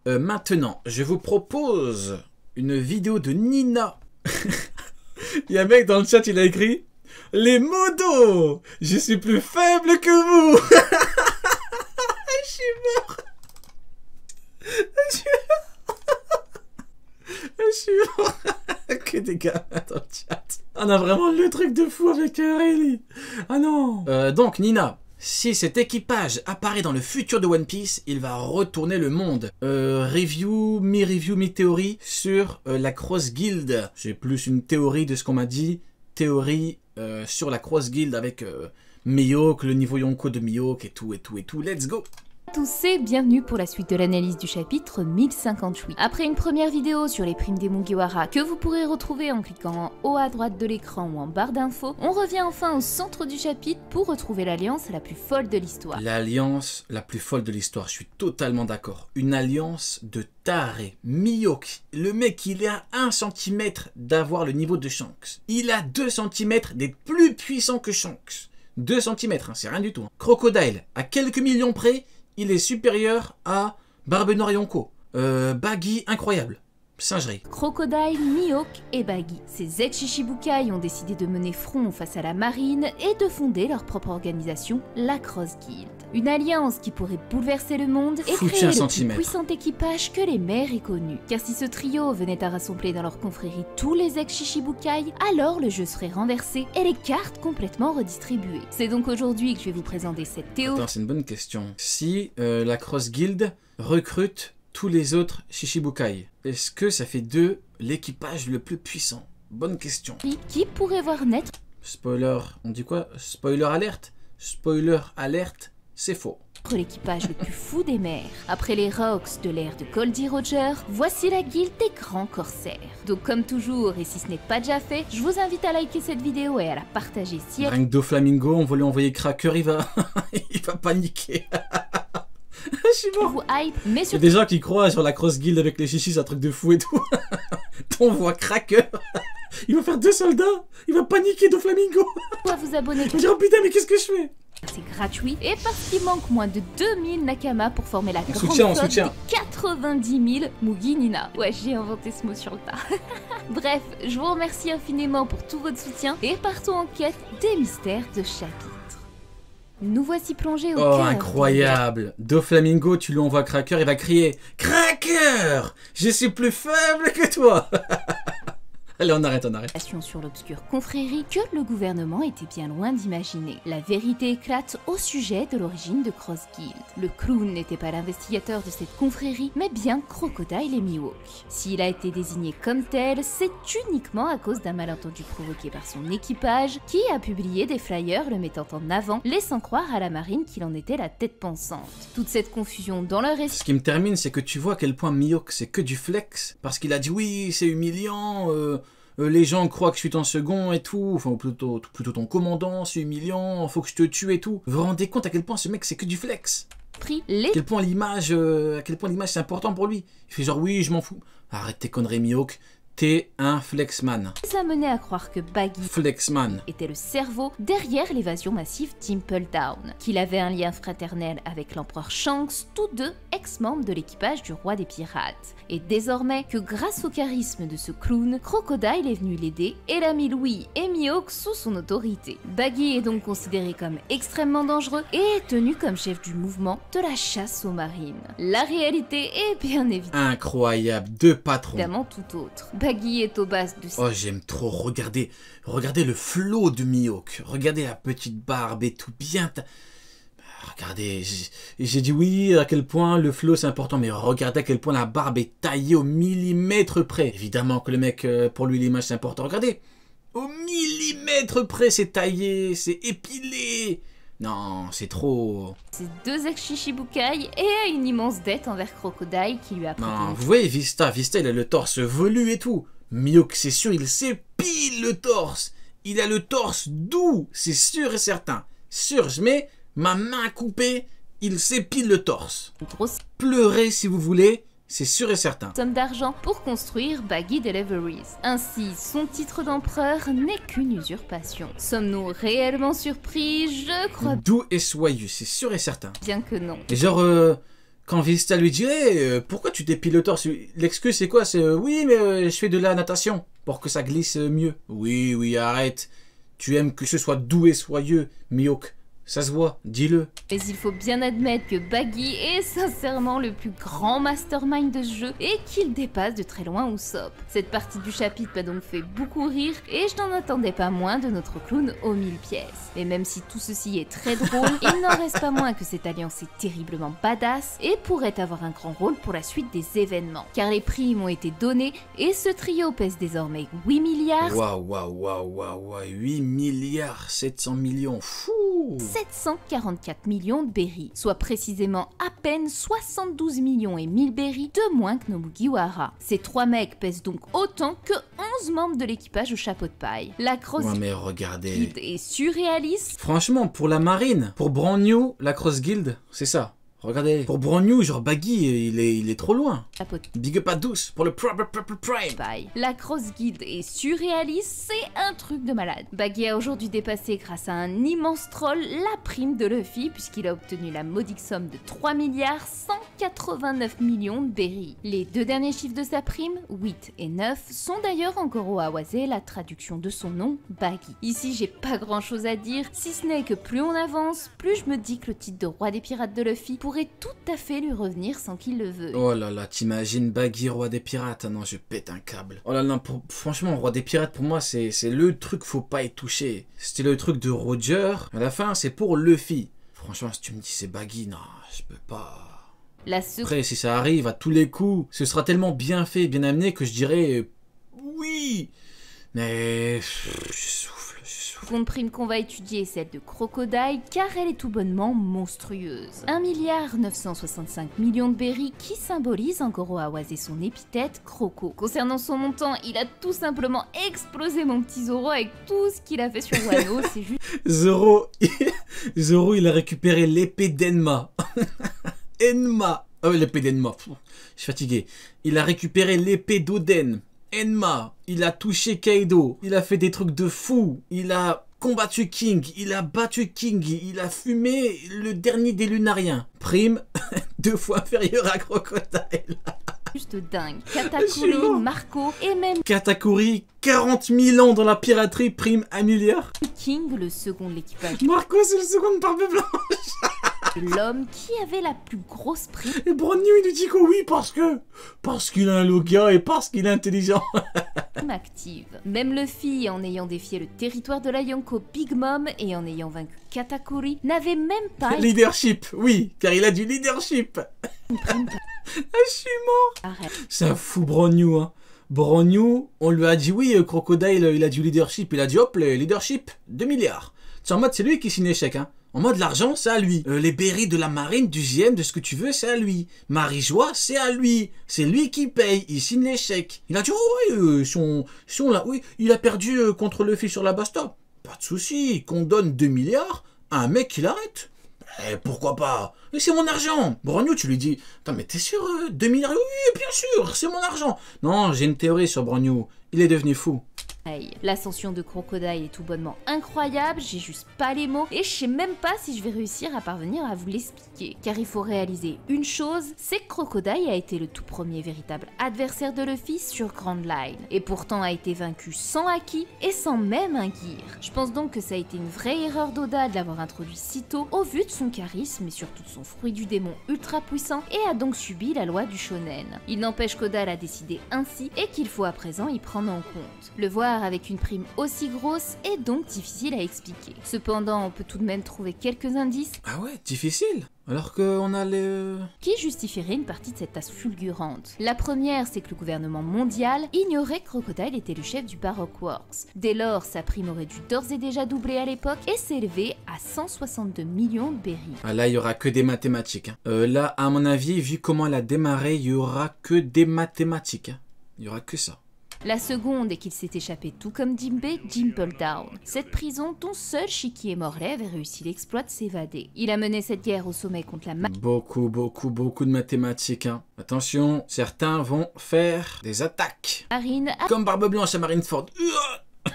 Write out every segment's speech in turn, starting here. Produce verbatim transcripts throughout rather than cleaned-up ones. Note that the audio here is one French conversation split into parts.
Euh, maintenant, je vous propose une vidéo de Nina. Il y a un mec dans le chat, il a écrit « Les modos, je suis plus faible que vous !» Je suis mort. Je suis mort. Je suis mort. Que des gars dans le chat. On a vraiment le truc de fou avec euh, Rayleigh. Ah non. Euh, donc Nina, si cet équipage apparaît dans le futur de One Piece, il va retourner le monde. Euh, review, mi-review, mi-théorie sur euh, la Cross Guild. J'ai plus une théorie de ce qu'on m'a dit. Théorie euh, sur la Cross Guild avec euh, Mihawk, le niveau Yonko de Mihawk et tout et tout et tout. Let's go. Tous et bienvenue pour la suite de l'analyse du chapitre mille cinquante-huit. Après une première vidéo sur les primes des Mugiwara que vous pourrez retrouver en cliquant en haut à droite de l'écran ou en barre d'infos, on revient enfin au centre du chapitre pour retrouver l'alliance la plus folle de l'histoire. L'alliance la plus folle de l'histoire, je suis totalement d'accord. Une alliance de taré. Mihawk, le mec il est à un centimètre d'avoir le niveau de Shanks. Il a deux centimètres d'être plus puissant que Shanks. deux centimètres, hein, c'est rien du tout. Hein. Crocodile, à quelques millions près, il est supérieur à Barbe Noire Yonko. Euh, Baggy, incroyable. Singerie. Crocodile, Mihawk et Baggy. Ces ex-Shichibukai ont décidé de mener front face à la marine et de fonder leur propre organisation, la Cross Guild. Une alliance qui pourrait bouleverser le monde et Foutu créer un le centimètre. plus puissant équipage que les mers aient connu. Car si ce trio venait à rassembler dans leur confrérie tous les ex-Shichibukai, alors le jeu serait renversé et les cartes complètement redistribuées. C'est donc aujourd'hui que je vais vous présenter cette théorie. Attends, c'est une bonne question. Si euh, la Cross Guild recrute tous les autres Shichibukai, est-ce que ça fait d'eux l'équipage le plus puissant? Bonne question. Qui pourrait voir naître Spoiler, on dit quoi? Spoiler alerte? Spoiler alerte, c'est faux. l'équipage le plus fou des mers. Après les Rocks de l'ère de Goldie Roger, voici la guilde des grands corsaires. Donc comme toujours, et si ce n'est pas déjà fait, je vous invite à liker cette vidéo et à la partager si elle... Rien que Doflamingo, on va lui envoyer Cracker, il va, il va paniquer. Je suis mort. vous hype, mais Il y a surtout des gens qui croient sur la Cross Guild avec les chichis, c'est un truc de fou et tout. On voit Cracker. Il va faire deux soldats. Il va paniquer Doflamingo. à vous abonner. Il va dire oh putain mais qu'est-ce que je fais? C'est gratuit et parce qu'il manque moins de deux mille Nakama pour former la grande soutient, on flotte soutient. des quatre-vingt-dix mille Mugi Nina. Ouais, j'ai inventé ce mot sur le tas. Bref, je vous remercie infiniment pour tout votre soutien et partons en quête des mystères de chapitre. Nous voici plongés au Oh cœur incroyable. Doflamingo, tu lui envoies Cracker, il va crier Cracker, je suis plus faible que toi. Allez, on arrête, on arrête. sur l'obscure confrérie que le gouvernement était bien loin d'imaginer. La vérité éclate au sujet de l'origine de Cross Guild. Le clown n'était pas l'investigateur de cette confrérie, mais bien Crocodile et Mihawk. S'il a été désigné comme tel, c'est uniquement à cause d'un malentendu provoqué par son équipage, qui a publié des flyers le mettant en avant, laissant croire à la marine qu'il en était la tête pensante. Toute cette confusion dans leur esprit... Ce qui me termine, c'est que tu vois à quel point Mihawk, c'est que du flex, parce qu'il a dit oui, c'est humiliant, euh... Euh, les gens croient que je suis ton second et tout, enfin plutôt, plutôt ton commandant, c'est humiliant, faut que je te tue et tout. Vous vous rendez compte à quel point ce mec c'est que du flex? Les... À quel point l'image, euh, à quel point l'image c'est important pour lui. Il fait genre oui je m'en fous. Arrête tes conneries Mihawk, t'es un flexman. Ça menait à croire que Baggy Flexman. était le cerveau derrière l'évasion massive Temple Down, qu'il avait un lien fraternel avec l'empereur Shanks, tous deux ex-membres de l'équipage du roi des pirates. Et désormais que grâce au charisme de ce clown, Crocodile est venu l'aider et l'a mis Louis et Mihawk sous son autorité. Baggy est donc considéré comme extrêmement dangereux et est tenu comme chef du mouvement de la chasse aux marines. La réalité est bien évidemment Incroyable, deux patrons. tout autre. Baggy est au bas de... Oh j'aime trop, regardez, regardez le flow de Mihawk, regardez la petite barbe et tout bien... Regardez, j'ai dit oui à quel point le flow c'est important, mais regardez à quel point la barbe est taillée au millimètre près. Évidemment que le mec, pour lui l'image c'est important, regardez, au millimètre près c'est taillé, c'est épilé. Non, c'est trop... Ces deux ex-Shichibukai et une immense dette envers Crocodile qui lui a prêté... Non, vous voyez Vista, Vista il a le torse velu et tout. Mihawk c'est sûr, il s'épile le torse. Il a le torse doux, c'est sûr et certain. Sûr, je mets ma main coupée, il s'épile le torse. Une grosse Pleurez si vous voulez, c'est sûr et certain. somme d'argent pour construire Baggy Deliveries. Ainsi, son titre d'empereur n'est qu'une usurpation. Sommes-nous réellement surpris? Je crois Doux et soyeux, c'est sûr et certain. bien que non. Et genre, euh, Quand Vista lui dit hey, euh, pourquoi tu dépiles le torse, l'excuse c'est quoi? C'est euh, oui mais euh, je fais de la natation pour que ça glisse mieux. Oui oui arrête, tu aimes que ce soit doux et soyeux, Mihawk. Ça se voit, dis-le. Mais il faut bien admettre que Baggy est sincèrement le plus grand mastermind de ce jeu et qu'il dépasse de très loin Usopp. Cette partie du chapitre m'a donc fait beaucoup rire et je n'en attendais pas moins de notre clown aux mille pièces. Et même si tout ceci est très drôle, il n'en reste pas moins que cette alliance est terriblement badass et pourrait avoir un grand rôle pour la suite des événements. Car les primes ont été données et ce trio pèse désormais huit milliards. Waouh waouh waouh waouh waouh, huit milliards sept cents millions, fou. sept cent quarante-quatre millions de berries, soit précisément à peine soixante-douze millions et mille berries de moins que nos Mugiwara. Ces trois mecs pèsent donc autant que onze membres de l'équipage au chapeau de paille. La cross ouais, mais regardez. guild est surréaliste. Franchement, pour la marine, pour Brand New, la cross guild, c'est ça. Regardez, pour Brand New, genre Baggy, il est, il est trop loin. Big up à douce pour le Proper Purple Prime. Bye. La Cross Guild est surréaliste, c'est un truc de malade. Baggy a aujourd'hui dépassé grâce à un immense troll la prime de Luffy puisqu'il a obtenu la modique somme de trois milliards cent quatre-vingt-neuf millions de berries. Les deux derniers chiffres de sa prime, huit et neuf, sont d'ailleurs en Goro Awase, la traduction de son nom, Baggy. Ici, j'ai pas grand chose à dire, si ce n'est que plus on avance, plus je me dis que le titre de roi des pirates de Luffy pourrait tout à fait lui revenir sans qu'il le veuille. Oh là là, t'imagines Baggy, roi des pirates? Ah non, je pète un câble. Oh là là, pour, franchement, roi des pirates, pour moi, c'est le truc, faut pas y toucher. C'était le truc de Roger. À la fin, c'est pour Luffy. Franchement, si tu me dis c'est Baggy, non, je peux pas. La Après, si ça arrive à tous les coups, ce sera tellement bien fait, bien amené que je dirais euh, oui. Mais pff, je souffle. La seconde prime qu'on va étudier est celle de Crocodile car elle est tout bonnement monstrueuse. un milliard neuf cent soixante-cinq millions de berries qui symbolise en Goro Awase son épithète Croco. Concernant son montant, il a tout simplement explosé mon petit Zoro avec tout ce qu'il a fait sur Wano, c'est juste... Zoro, Zoro il a récupéré l'épée d'Enma. Enma, oh l'épée d'Enma, je suis fatigué. Il a récupéré l'épée d'Oden. Enma, il a touché Kaido, il a fait des trucs de fou, il a combattu King, il a battu King, il a fumé le dernier des Lunariens. Prime, deux fois inférieure à Crocodile. Juste dingue. Katakuri, Marco et même Katakuri, quarante mille ans dans la piraterie, prime un milliard. King, le second de l'équipage. Marco, c'est le second de Barbe Blanche. L'homme qui avait la plus grosse prime. Et Brand New, il nous dit que oui, parce que... Parce qu'il a un loga et parce qu'il est intelligent. Active. Même Luffy, en ayant défié le territoire de la Yonko Big Mom et en ayant vaincu Katakuri, n'avait même pas... Leadership, oui, car il a du leadership. Une prime... Ah, je suis mort. Arrête. C'est un fou Brand New, hein. Brand New, on lui a dit oui, euh, Crocodile, il a du leadership. Il a dit hop, le leadership, deux milliards. C'est en mode, c'est lui qui signe les chèques, hein. En mode, l'argent, c'est à lui. Euh, les berries de la marine, du J M, de ce que tu veux, c'est à lui. Marie-Joie, c'est à lui. C'est lui qui paye. Il signe les chèques. Il a dit, oh ouais, euh, si on, si on l'a, oui, il a perdu euh, contre Luffy sur la basta. Pas de souci, qu'on donne deux milliards à un mec qui l'arrête. Eh, pourquoi pas? Mais c'est mon argent. Brand New, tu lui dis, attends, mais t'es sûr, euh, deux milliards? Oui, bien sûr, c'est mon argent. Non, j'ai une théorie sur Brand New. Il est devenu fou. L'ascension de Crocodile est tout bonnement incroyable, j'ai juste pas les mots et je sais même pas si je vais réussir à parvenir à vous l'expliquer. Car il faut réaliser une chose, c'est que Crocodile a été le tout premier véritable adversaire de Luffy sur Grand Line et pourtant a été vaincu sans Haki et sans même un gear. Je pense donc que ça a été une vraie erreur d'Oda de l'avoir introduit si tôt au vu de son charisme et surtout de son fruit du démon ultra puissant et a donc subi la loi du shonen. Il n'empêche qu'Oda l'a décidé ainsi et qu'il faut à présent y prendre en compte. Le voir avec une prime aussi grosse est donc difficile à expliquer. Cependant, on peut tout de même trouver quelques indices. Ah ouais, difficile. Alors qu'on a les... qui justifieraient une partie de cette tasse fulgurante. La première, c'est que le gouvernement mondial ignorait que Crocodile était le chef du Baroque Works. Dès lors, sa prime aurait dû d'ores et déjà doubler à l'époque et s'élever à cent soixante-deux millions de berries. Ah là, il y aura que des mathématiques. Hein. Euh, là, à mon avis, vu comment elle a démarré, il y aura que des mathématiques. Hein. Il y aura que ça. La seconde est qu'il s'est échappé tout comme Jinbei Jimple Down, cette prison dont seul Shiki et Morley avaient réussi l'exploit de s'évader. Il a mené cette guerre au sommet contre la ma... Beaucoup, beaucoup, beaucoup de mathématiques. Hein. Attention, certains vont faire des attaques. Marine... Comme Barbe Blanche à Marineford.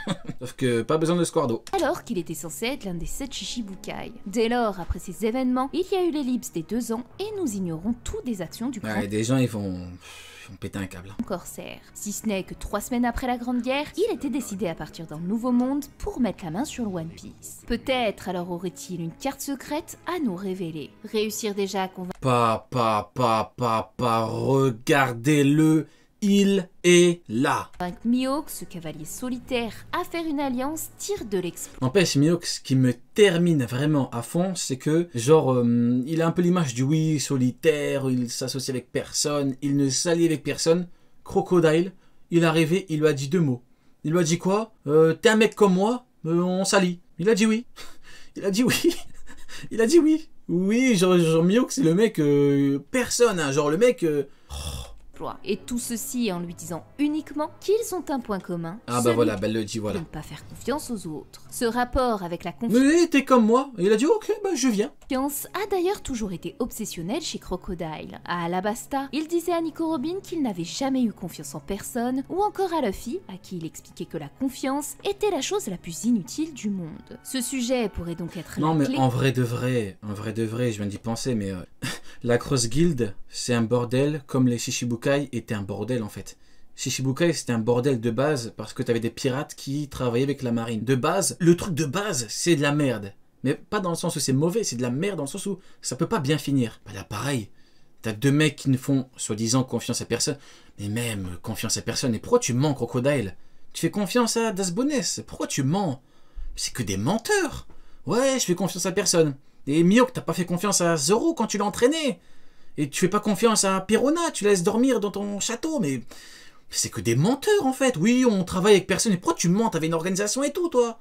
Sauf que pas besoin de Squardo. Alors qu'il était censé être l'un des sept Shichibukai. Dès lors, après ces événements, il y a eu l'ellipse des deux ans et nous ignorons tout des actions du grand Ouais, des gens ils vont... ils vont péter un câble. corsaire. Si ce n'est que trois semaines après la Grande Guerre, il était décidé à partir d'un nouveau monde pour mettre la main sur le One Piece. Peut-être alors aurait-il une carte secrète à nous révéler. Réussir déjà à convaincre Pas, pas, pas, pas, pas, regardez-le, il est là. Mihawk, ce cavalier solitaire, à faire une alliance tire de l'exploit. N'empêche, Mihawk, ce qui me termine vraiment à fond, c'est que, genre, euh, il a un peu l'image du oui solitaire, il s'associe avec personne, il ne s'allie avec personne. Crocodile, il est arrivé, il lui a dit deux mots. Il lui a dit quoi euh, T'es un mec comme moi, euh, on s'allie. Il a dit oui. Il a dit oui. Il a dit oui. Oui, genre, genre Mihawk, c'est le mec, euh, personne, hein, genre le mec... Euh... Et tout ceci en lui disant uniquement qu'ils ont un point commun. Ah bah voilà, bah elle le dit, voilà. De ne pas faire confiance aux autres. Ce rapport avec la confiance... Mais t'es comme moi. Et il a dit ok, bah je viens. a d'ailleurs toujours été obsessionnel chez Crocodile. À Alabasta, il disait à Nico Robin qu'il n'avait jamais eu confiance en personne, ou encore à Luffy, à qui il expliquait que la confiance était la chose la plus inutile du monde. Ce sujet pourrait donc être Non la mais clé... en vrai de vrai, en vrai de vrai, je viens d'y penser, mais... Euh, la Cross Guild, c'est un bordel comme les Shichibukai étaient un bordel en fait. Shichibukai c'était un bordel de base parce que t'avais des pirates qui travaillaient avec la marine. De base, le truc de base c'est de la merde. Mais pas dans le sens où c'est mauvais, c'est de la merde dans le sens où ça peut pas bien finir. Bah là pareil, t'as deux mecs qui ne font soi-disant confiance à personne. Mais même confiance à personne. Et pourquoi tu mens, Crocodile? Tu fais confiance à Das Bones. Pourquoi tu mens? C'est que des menteurs. Ouais, je fais confiance à personne. Et Mihawk, t'as pas fait confiance à Zoro quand tu l'as entraîné. Et tu fais pas confiance à Perona, tu la laisses dormir dans ton château, mais... C'est que des menteurs, en fait. Oui, on travaille avec personne. Et pourquoi tu mens? T'avais une organisation et tout, toi.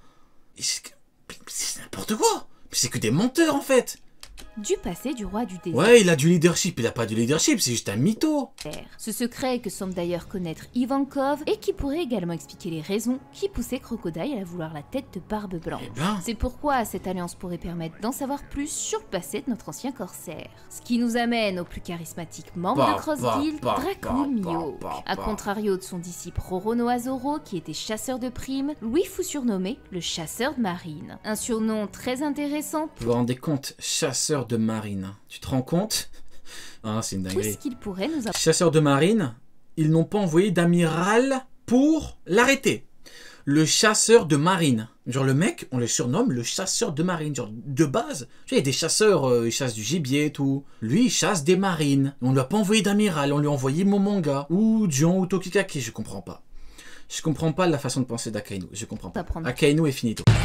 C'est n'importe quoi. C'est que des menteurs, en fait. Du passé du roi du désert. Ouais, il a du leadership. Il a pas du leadership, c'est juste un mytho. Ce secret que semble d'ailleurs connaître Ivankov et qui pourrait également expliquer les raisons qui poussaient Crocodile à vouloir la tête de Barbe Blanche. Eh ben... C'est pourquoi cette alliance pourrait permettre d'en savoir plus sur le passé de notre ancien corsaire. Ce qui nous amène au plus charismatique membre bah, de Cross bah, Guild, bah, Dracul bah, Mihawk. bah, A bah. contrario de son disciple Roronoa Zoro, qui était chasseur de primes, lui fut surnommé le chasseur de marine. Un surnom très intéressant. Vous vous rendez compte, chasseur de marine. Tu te rends compte? Ah, c'est une dinguerie. Qu'il pourrait nous avoir... Chasseur de marine, ils n'ont pas envoyé d'amiral pour l'arrêter. Le chasseur de marine. Genre le mec, on le surnomme le chasseur de marine. Genre de base, tu sais, il y a des chasseurs, euh, ils chassent du gibier et tout. Lui, il chasse des marines. On lui a pas envoyé d'amiral, on lui a envoyé Momonga. Ou Dion ou Tokikaki, je comprends pas. Je comprends pas la façon de penser d'Akainu, je comprends pas. Akainu est finito.